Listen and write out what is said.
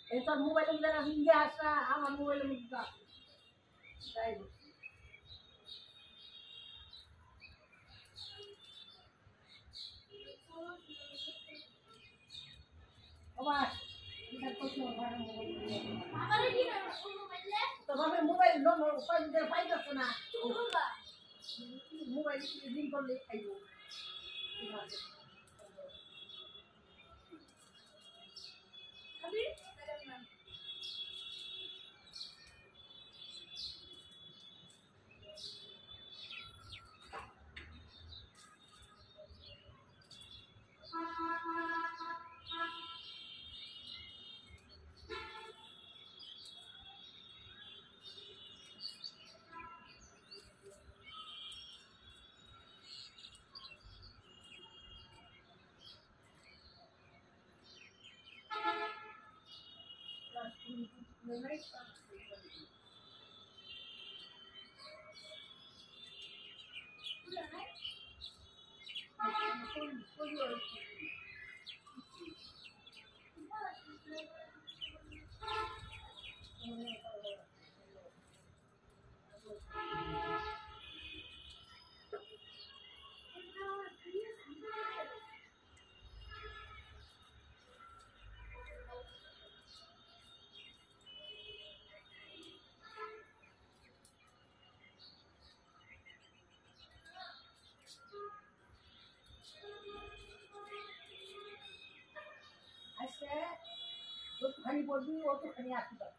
এই তোর মোবাইলের মধ্যে হিন্দি আসা আমার মোবাইলের মধ্যে আছে তাই বাবা এটা কত বড় মোবাইল আমারে কি না মোবাইলে তো বাবা মোবাইল নম্বর পাইতাছ না মোবাইল লিংক করলে আইবো আমি আজকে যতখানি বলবি অতখানি আসতে